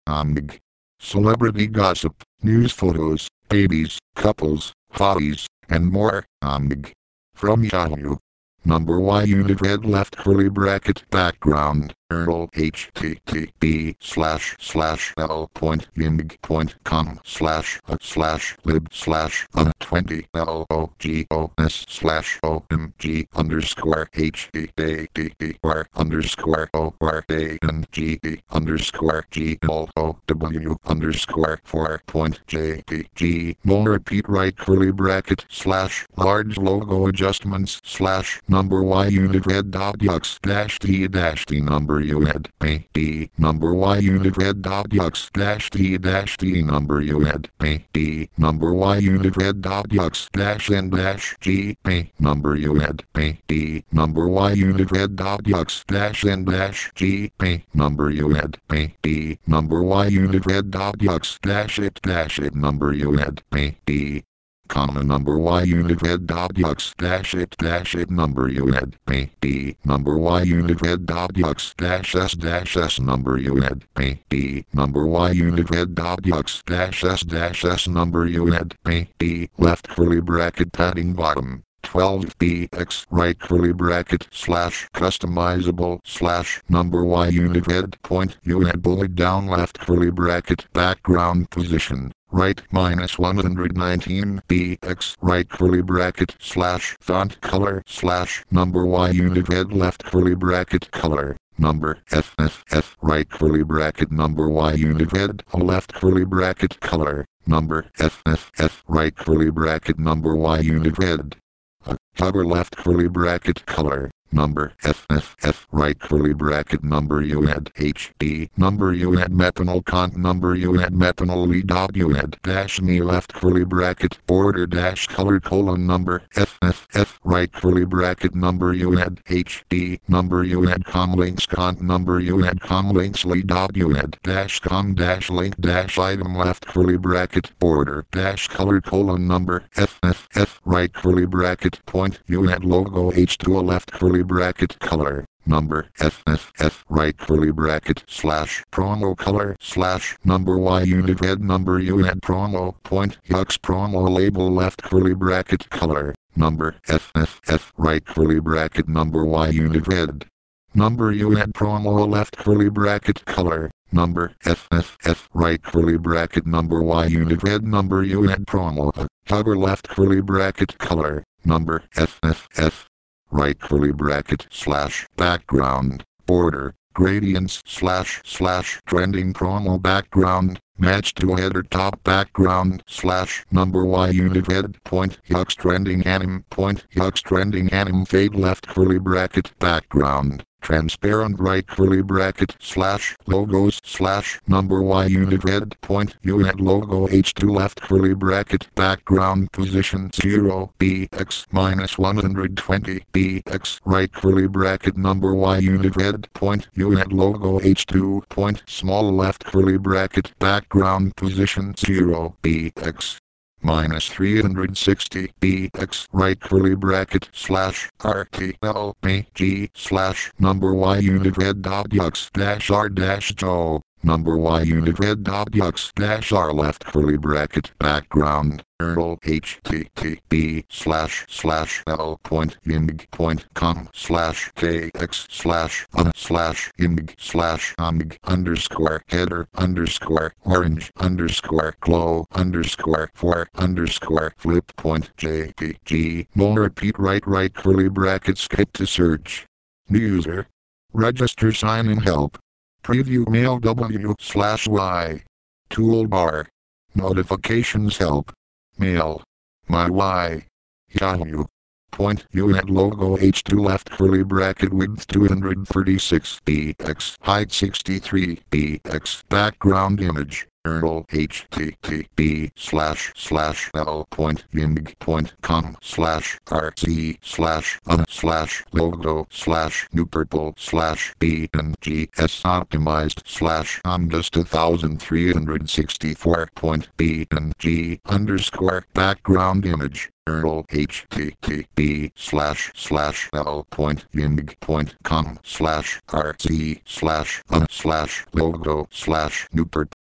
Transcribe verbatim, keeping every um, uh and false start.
omg. Celebrity gossip, news photos, babies, couples, hobbies, and more, omg. From Yahoo. Number Y unit red left curly bracket background, Earl http slash slash l point yimg point com slash a slash lib slash a twenty logos slash omg underscore h-e-a-d-d-r underscore o-r-a-n-g-e underscore g-l-o-w underscore four point j-p-g. No repeat right curly bracket slash large logo adjustments slash number Y unit red dot yux dash t dash t number U had a d number Y unit red dot yux dash t dash t number U had a d number Y unit red dot yux dash n dash g a number U had a d number Y unit red dot yux dash n dash g a number U had a d number Y unit red dot yux dash it dash it number U had a d comma number Y unit red dot yux dash it dash it number U had a d number Y unit red dot yux dash s dash s number U had a d number Y unit red dot yux dash s dash s number U had a d left curly bracket padding bottom twelve b x right curly bracket slash customizable slash number Y unit red point U had bullet down left curly bracket background position right minus one hundred nineteen b x right curly bracket slash font color slash number Y unit red left curly bracket color number F F F right curly bracket number Y unit red left curly bracket color number F F F right curly bracket number Y unit red a cover left curly bracket color number F F F right curly bracket number U had H D number U had methanol cont number U had methanol E dot U had dash me left curly bracket border dash color colon number F F F right curly bracket number U had H D number U had comlinks cont number U had comlinks Lee dot U had dash com dash link dash item left curly bracket border dash color colon number F F F right curly bracket point U had logo H two left curly bracket color number F F F right curly bracket slash promo color slash number Y unit red number U had promo point yux promo label left curly bracket color number F F F right curly bracket number Y unit red number U had promo left curly bracket color number F F F right curly bracket number Y unit red number U had promo cover left curly bracket color number F F F right curly bracket slash background border gradients slash slash trending promo background match to header top background slash number Y unit red point yux trending anim point yux trending anim fade left curly bracket background transparent right curly bracket slash logos slash number Y unit red point U had logo H two left curly bracket background position zero b x minus one hundred twenty b x right curly bracket number Y unit red point U had logo H two point small left curly bracket background position zero b x minus three hundred sixty b x right curly bracket slash R T L A G slash number Y unit red dot yux dash R dash Joe number Y unit red dot yux dash R left curly bracket background Earl http slash slash l point yimg point com slash kx slash un slash yimg slash omg underscore header underscore orange underscore glow underscore four underscore flip point jpg no repeat right right curly bracket skip to search new user register sign in help preview mail w slash y toolbar notifications help mail my y Yahoo point U had logo H two left curly bracket width two hundred thirty-six b x height sixty-three b x background image Earl http slash slash l point yimg point com slash rc slash un slash logo slash new purple slash b and g s optimized slash omdus two thousand three hundred sixty-four point b and g underscore background image Earl http slash slash l point yimg point com slash rc slash un slash logo slash new purple